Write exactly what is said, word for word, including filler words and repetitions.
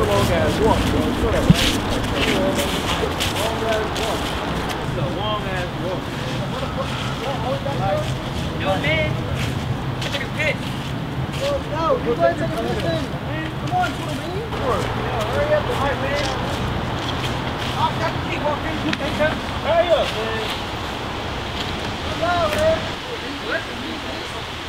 a long ass walk, bro. You know that, right? Long ass walk. It's a long ass walk. Like, Yo, man. Take a pitch. No, you go ahead and take a pitch then. Come on, Twitter, man. yeah, hurry up, All right, man. I'll got to keep walking. You think that? hurry up, man. Go, man. What?